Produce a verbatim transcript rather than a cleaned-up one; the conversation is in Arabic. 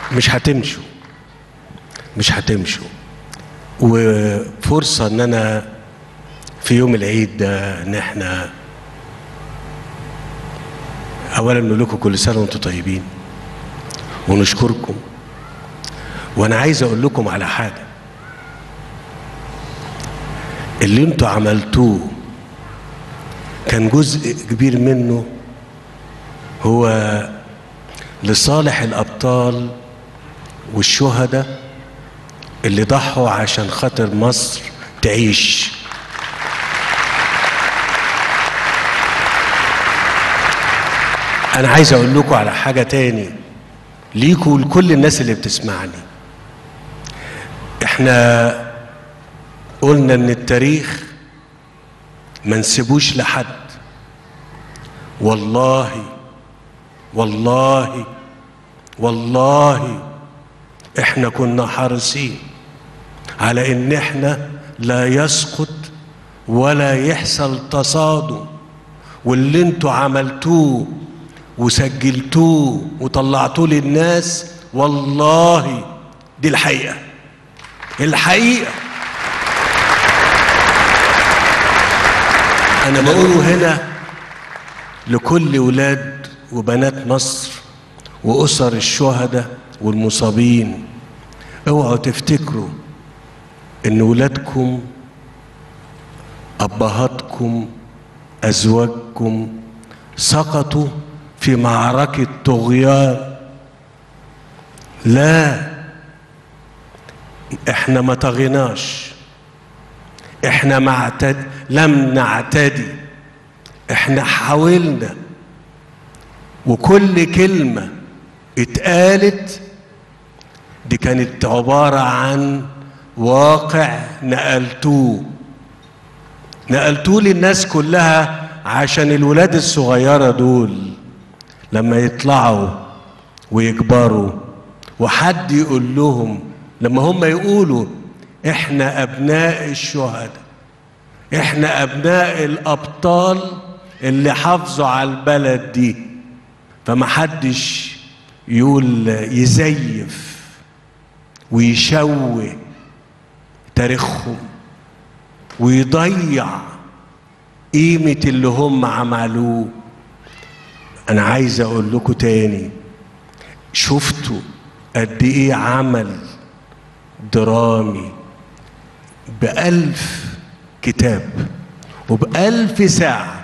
مش هتمشوا مش هتمشوا وفرصة ان انا في يوم العيد ده ان احنا اولا نقول لكم كل سنة وانتم طيبين ونشكركم. وانا عايز اقول لكم على حاجة، اللي انتوا عملتوه كان جزء كبير منه هو لصالح الابطال والشهداء اللي ضحوا عشان خاطر مصر تعيش. انا عايز اقول لكم على حاجة تاني ليكوا ولكل الناس اللي بتسمعني. احنا قلنا ان التاريخ ما نسيبوش لحد. والله والله والله احنا كنا حريصين على ان احنا لا يسقط ولا يحصل تصادم، واللي انتوا عملتوه وسجلتوه وطلعتوه للناس والله دي الحقيقة. الحقيقة انا بقوله هنا لكل ولاد وبنات مصر واسر الشهداء والمصابين، اوعوا تفتكروا ان ولادكم ابهاتكم ازواجكم سقطوا في معركة طغيان. لا، احنا ما طغيناش، احنا ما اعتد... لم نعتدي، احنا حاولنا، وكل كلمة اتقالت دي كانت عبارة عن واقع نقلتوه نقلتوه للناس كلها، عشان الولاد الصغيرة دول لما يطلعوا ويكبروا وحد يقول لهم، لما هم يقولوا احنا ابناء الشهداء، احنا ابناء الابطال اللي حافظوا على البلد دي، فما حدش يقول يزيف ويشوه تاريخهم ويضيع قيمة اللي هم عملوه. انا عايز اقول لكم تاني، شفتوا قد ايه عمل درامي بألف كتاب وبألف ساعة